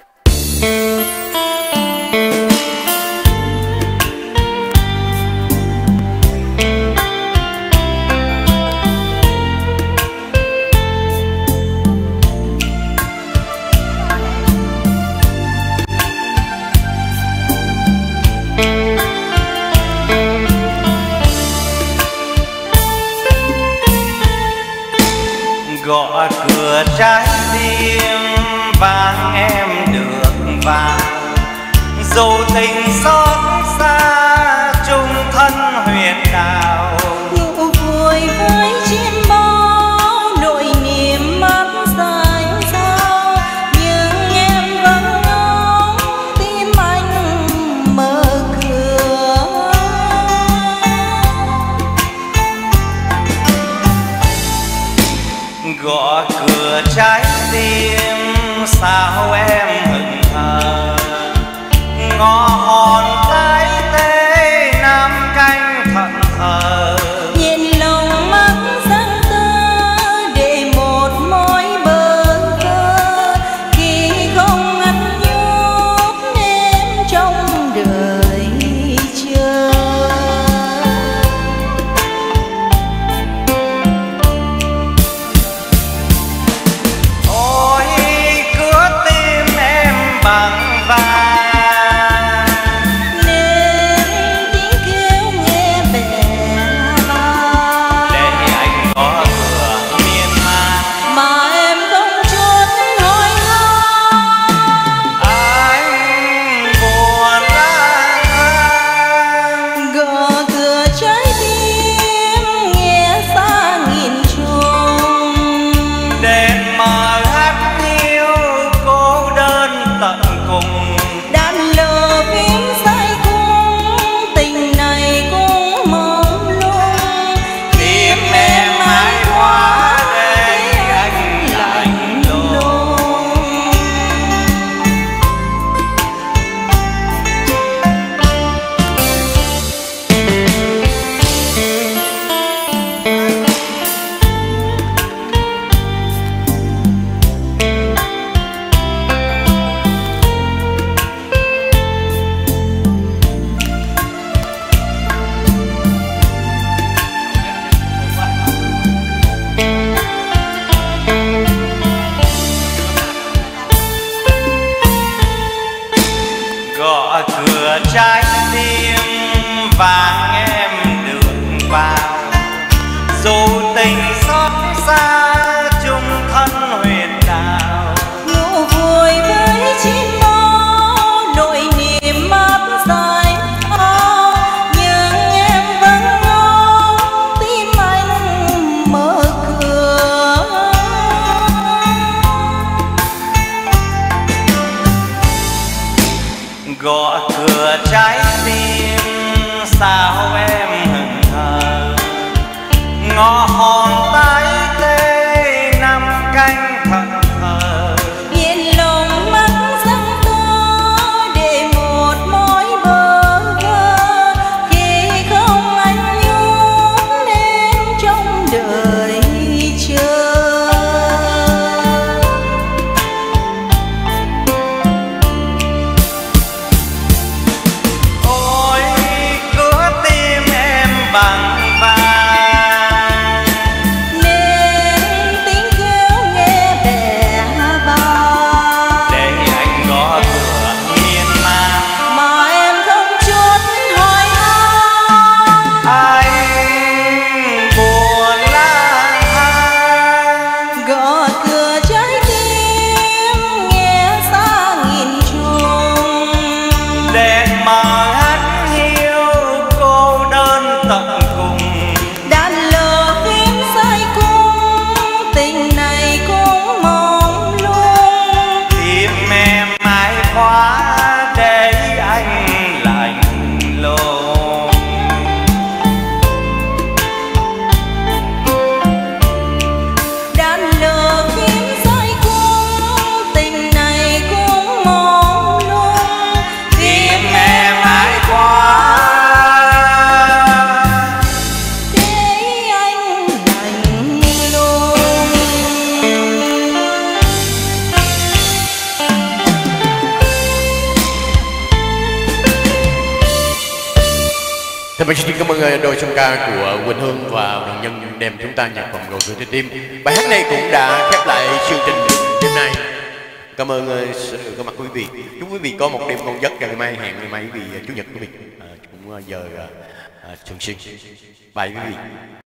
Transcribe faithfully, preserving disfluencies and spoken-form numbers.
Gõ cửa trái tim vang em được vào, dù tình xót xa chung thân huyền đảo. Ngủ vui với chim bao nỗi niềm mắt xanh sao, nhưng em vẫn ngóng tim anh mở cửa. Gõ cửa trái tim sao em hững hờ, ngõ hòn tái tê nam canh thẫn thờ. Nhìn lòng mắt giăng tơ để một mối bơ vơ, khi không ăn nhốt em trong đời chờ. Ôi cứa tim em bằng vàng, Nên tiếng kêu nghe bẻ vang, để anh gõ cửa miên man. mà em không chốt hỏi han. Anh buồn lang Gõ cửa trái tim nghe xa nghìn trùng, đèn mờ hát hiu cô đơn tận cùng. đàn lờ phím say cung, tình này cũng mong lung. Tim em hái quá để anh lạnh lùng. Gõ cửa trái tim vàng em được vào, dù tình xót xa chung thân huyền đảo. Ngủ vui với chim bao nỗi niềm mắt dài ao, nhưng em vẫn ngóng tim anh mở cửa. Gõ cửa trái tim sao em hững hờ, ngõ hòn tái tê năm canh thẫn thờ. Yên lòng mắt giăng tơ để một mối bơ vơ, khi không anh nhốt em trong đời chờ. Ôi Thì mình xin cảm ơn đôi song ca của Quỳnh Hương và Đoàn Nhân đem chúng ta nhạc vòng ngồi cười trái tim. Bài hát này cũng đã khép lại chương trình đêm nay. Cảm ơn sự có mặt quý vị. Chúc quý vị có một đêm ngon giấc. Ngày mai hẹn ngày mai quý vị chủ nhật quý vị à, cũng giờ à, thường xuyên. Bye quý vị.